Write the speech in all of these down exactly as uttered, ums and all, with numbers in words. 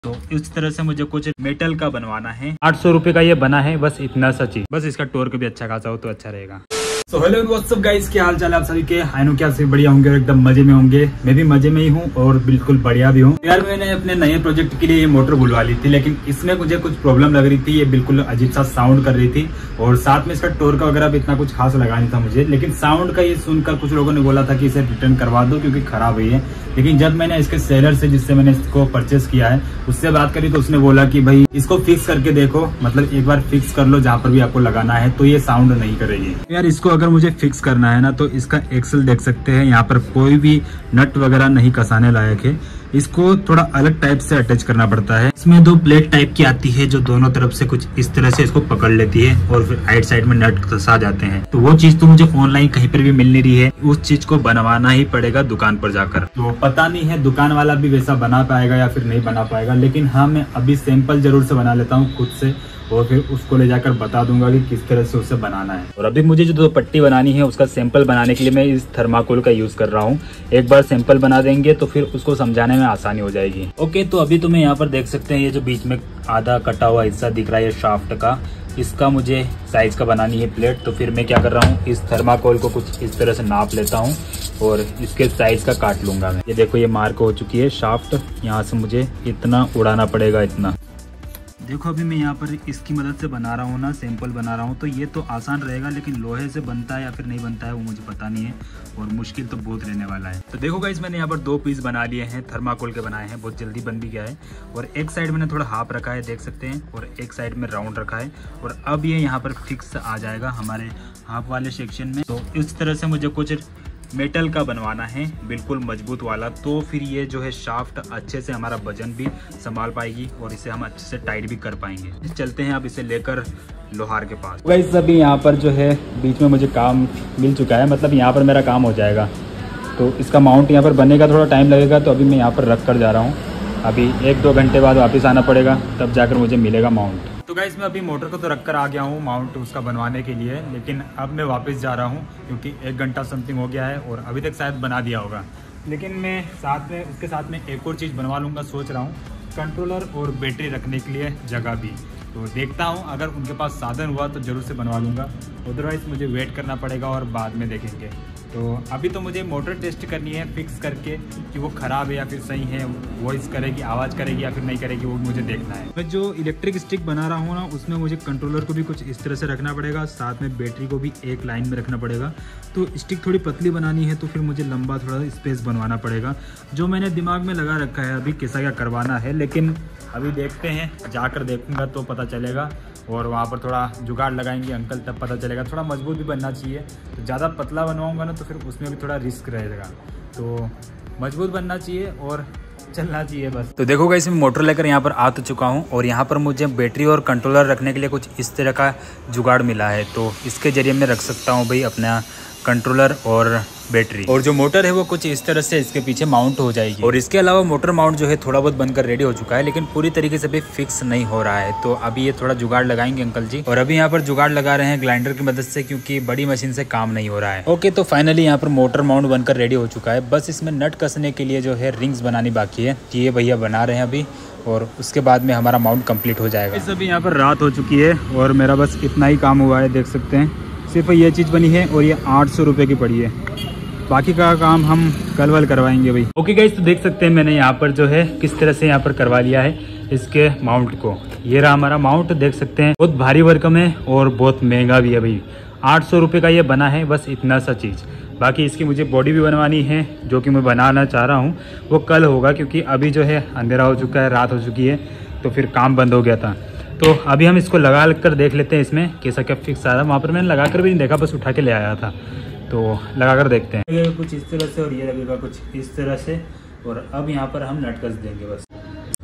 तो इस तरह से मुझे कुछ मेटल का बनवाना है। आठ सौ रुपए का ये बना है, बस इतना सा चीज। बस इसका टॉर्क भी अच्छा खासा हो तो अच्छा रहेगा। तो हेलो व्हाट्सअप गाइस, क्या हाल चाल है आप सभी के। आई नो क्या सभी बढ़िया होंगे और एकदम मजे में होंगे। मैं भी मजे में ही हूँ और बिल्कुल बढ़िया भी हूँ। यार मैंने अपने नए प्रोजेक्ट के लिए ये मोटर बुलवा ली थी, लेकिन इसमें मुझे कुछ प्रॉब्लम लग रही थी। ये बिल्कुल अजीब सा साउंड कर रही थी और साथ में इसका टॉर्क वगैरह भी इतना कुछ खास लगा नहीं था मुझे। लेकिन साउंड का ये सुनकर कुछ लोगों ने बोला था कि इसे रिटर्न करवा दो क्योंकि खराब हुई है। लेकिन जब मैंने इसके सेलर से, जिससे मैंने इसको परचेस किया है, उससे बात करी तो उसने बोला कि भाई इसको फिक्स करके देखो, मतलब एक बार फिक्स कर लो जहाँ पर भी आपको लगाना है, तो ये साउंड नहीं करेगी। यार इसको अगर मुझे फिक्स करना है ना, तो इसका एक्सल देख सकते हैं, यहाँ पर कोई भी नट वगैरह नहीं कसाने लायक है। इसको थोड़ा अलग टाइप से अटैच करना पड़ता है। इसमें दो प्लेट टाइप की आती है जो दोनों तरफ से कुछ इस तरह से इसको पकड़ लेती है और फिर राइट साइड में नट कसा जाते हैं। तो वो चीज तो मुझे ऑनलाइन कहीं पर भी मिल नहीं रही है, उस चीज को बनवाना ही पड़ेगा दुकान पर जाकर। तो पता नहीं है दुकान वाला भी वैसा बना पाएगा या फिर नहीं बना पाएगा, लेकिन हाँ मैं अभी सैंपल जरूर से बना लेता हूँ खुद से और फिर उसको ले जाकर बता दूंगा कि किस तरह से उसे बनाना है। और अभी मुझे जो दो पट्टी बनानी है उसका सैंपल बनाने के लिए मैं इस थर्माकोल का यूज कर रहा हूँ। एक बार सैंपल बना देंगे तो फिर उसको समझाने में आसानी हो जाएगी। ओके, तो अभी तुम्हें यहाँ पर देख सकते हैं, ये जो बीच में आधा कटा हुआ हिस्सा दिख रहा है ये शाफ्ट का, इसका मुझे साइज का बनानी है प्लेट। तो फिर मैं क्या कर रहा हूँ, इस थर्माकोल को कुछ इस तरह से नाप लेता हूँ और इसके साइज का काट लूंगा मैं। ये देखो ये मार्क हो चुकी है शाफ्ट, यहाँ से मुझे इतना उड़ाना पड़ेगा, इतना। देखो अभी मैं यहाँ पर इसकी मदद से बना रहा हूँ ना, सैंपल बना रहा हूँ, तो ये तो आसान रहेगा, लेकिन लोहे से बनता है या फिर नहीं बनता है वो मुझे पता नहीं है और मुश्किल तो बहुत रहने वाला है। तो देखो गाइस, मैंने यहाँ पर दो पीस बना लिए हैं, थर्माकोल के बनाए हैं, बहुत जल्दी बन भी गया है। और एक साइड मैंने थोड़ा हाफ रखा है, देख सकते हैं, और एक साइड में राउंड रखा है। और अब ये यहाँ पर फिक्स आ जाएगा हमारे हाफ वाले सेक्शन में। तो इस तरह से मुझे कुछ मेटल का बनवाना है, बिल्कुल मजबूत वाला। तो फिर ये जो है शाफ्ट अच्छे से हमारा वजन भी संभाल पाएगी और इसे हम अच्छे से टाइट भी कर पाएंगे। चलते हैं अब इसे लेकर लोहार के पास। वैसे अभी यहाँ पर जो है बीच में मुझे काम मिल चुका है, मतलब यहाँ पर मेरा काम हो जाएगा। तो इसका माउंट यहाँ पर बनने का थोड़ा टाइम लगेगा, तो अभी मैं यहाँ पर रख कर जा रहा हूँ। अभी एक दो घंटे बाद वापस आना पड़ेगा, तब जाकर मुझे मिलेगा माउंट। तो गाइस मैं अभी मोटर को तो रख कर आ गया हूँ माउंट उसका बनवाने के लिए, लेकिन अब मैं वापस जा रहा हूँ क्योंकि एक घंटा समथिंग हो गया है और अभी तक शायद बना दिया होगा। लेकिन मैं साथ में उसके साथ में एक और चीज़ बनवा लूँगा, सोच रहा हूँ, कंट्रोलर और बैटरी रखने के लिए जगह भी। तो देखता हूँ अगर उनके पास साधन हुआ तो ज़रूर से बनवा लूँगा, अदरवाइज़ मुझे वेट करना पड़ेगा और बाद में देखेंगे। तो अभी तो मुझे मोटर टेस्ट करनी है फिक्स करके कि वो ख़राब है या फिर सही है, वॉइस करेगी, आवाज़ करेगी या फिर नहीं करेगी, वो मुझे देखना है। मैं जो इलेक्ट्रिक स्टिक बना रहा हूँ ना, उसमें मुझे कंट्रोलर को भी कुछ इस तरह से रखना पड़ेगा, साथ में बैटरी को भी एक लाइन में रखना पड़ेगा। तो स्टिक थोड़ी पतली बनानी है तो फिर मुझे लंबा थोड़ा स्पेस बनवाना पड़ेगा, जो मैंने दिमाग में लगा रखा है अभी कैसा क्या करवाना है। लेकिन अभी देखते हैं, जाकर देखूँगा तो पता चलेगा और वहाँ पर थोड़ा जुगाड़ लगाएंगे अंकल, तब पता चलेगा। थोड़ा मजबूत भी बनना चाहिए, तो ज़्यादा पतला बनवाऊंगा ना तो फिर उसमें भी थोड़ा रिस्क रहेगा। तो मजबूत बनना चाहिए और चलना चाहिए बस। तो देखो गाइस, मैं मोटर लेकर यहाँ पर आ तो चुका हूँ और यहाँ पर मुझे बैटरी और कंट्रोलर रखने के लिए कुछ इस तरह का जुगाड़ मिला है। तो इसके जरिए मैं रख सकता हूँ भाई अपना कंट्रोलर और बैटरी, और जो मोटर है वो कुछ इस तरह से इसके पीछे माउंट हो जाएगी। और इसके अलावा मोटर माउंट जो है थोड़ा बहुत बनकर रेडी हो चुका है, लेकिन पूरी तरीके से भी फिक्स नहीं हो रहा है। तो अभी ये थोड़ा जुगाड़ लगाएंगे अंकल जी, और अभी यहाँ पर जुगाड़ लगा रहे हैं ग्राइंडर की मदद से, क्योंकि बड़ी मशीन से काम नहीं हो रहा है। ओके, तो फाइनली यहाँ पर मोटर माउंट बनकर रेडी हो चुका है। बस इसमें नट कसने के लिए जो है रिंग्स बनानी बाकी है, ये भैया बना रहे हैं अभी, और उसके बाद में हमारा माउंट कंप्लीट हो जाएगा। इस अभी यहाँ पर रात हो चुकी है और मेरा बस इतना ही काम हुआ है, देख सकते हैं, सिर्फ ये चीज़ बनी है और ये आठ सौ रुपये की पड़ी है। बाकी का काम हम कल वल करवाएंगे भाई। ओके गाइस, तो देख सकते हैं मैंने यहाँ पर जो है किस तरह से यहाँ पर करवा लिया है इसके माउंट को। ये रहा हमारा माउंट, देख सकते हैं, बहुत भारी भरकम है और बहुत महंगा भी है भाई। आठ सौ रुपये का ये बना है, बस इतना सा चीज़। बाकी इसकी मुझे बॉडी भी बनवानी है, जो कि मैं बनाना चाह रहा हूँ, वो कल होगा, क्योंकि अभी जो है अंधेरा हो चुका है, रात हो चुकी है, तो फिर काम बंद हो गया था। तो अभी हम इसको लगा कर देख लेते हैं इसमें कैसा क्या फिक्स आ रहा है। वहाँ पर मैंने लगा कर भी नहीं देखा, बस उठा के ले आया था, तो लगा कर देखते हैं। ये कुछ इस तरह से और ये लगेगा कुछ इस तरह से, और अब यहाँ पर हम नट कस देंगे बस।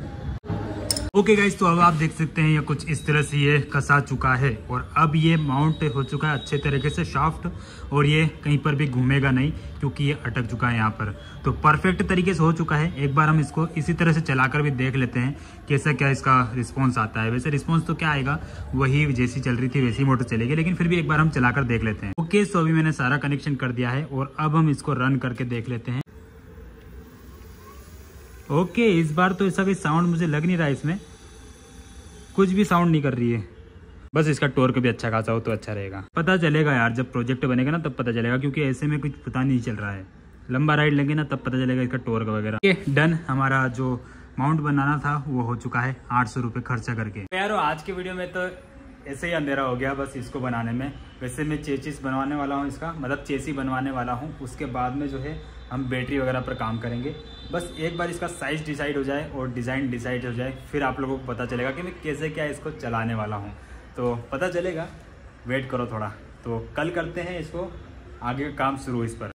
ओके गाइस, तो अब आप देख सकते हैं ये कुछ इस तरह से ये कसा चुका है और अब ये माउंट हो चुका है अच्छे तरीके से शाफ्ट, और ये कहीं पर भी घूमेगा नहीं क्योंकि ये अटक चुका है यहाँ पर। तो परफेक्ट तरीके से हो चुका है। एक बार हम इसको इसी तरह से चलाकर भी देख लेते हैं कैसा क्या इसका रिस्पॉन्स आता है। वैसे रिस्पॉन्स तो क्या आएगा, वही जैसी चल रही थी वैसी मोटर चलेगी, लेकिन फिर भी एक बार हम चलाकर देख लेते हैं। ओके, सो अभी मैंने सारा कनेक्शन कर दिया है और अब हम इसको रन करके देख लेते हैं। ओके, इस बार तो ऐसा कोई साउंड मुझे लग नहीं रहा है, इसमें कुछ भी साउंड नहीं कर रही है। बस इसका टॉर्क भी अच्छा खासा हो तो अच्छा रहेगा। पता चलेगा यार, जब प्रोजेक्ट बनेगा ना तब पता चलेगा, क्योंकि ऐसे में कुछ पता नहीं चल रहा है। लंबा राइड लेंगे ना तब पता चलेगा इसका टॉर्क वगैरह। ये डन, हमारा जो माउंट बनाना था वो हो चुका है आठ सौ रुपये खर्चा करके। यार आज की वीडियो में तो ऐसे ही अंधेरा हो गया बस इसको बनाने में। वैसे मैं चेसिस बनवाने वाला हूँ, इसका मतलब चेसी बनवाने वाला हूँ। उसके बाद में जो है हम बैटरी वगैरह पर काम करेंगे। बस एक बार इसका साइज़ डिसाइड हो जाए और डिज़ाइन डिसाइड हो जाए, फिर आप लोगों को पता चलेगा कि मैं कैसे क्या इसको चलाने वाला हूँ। तो पता चलेगा, वेट करो थोड़ा। तो कल करते हैं इसको आगे का काम शुरू इस पर।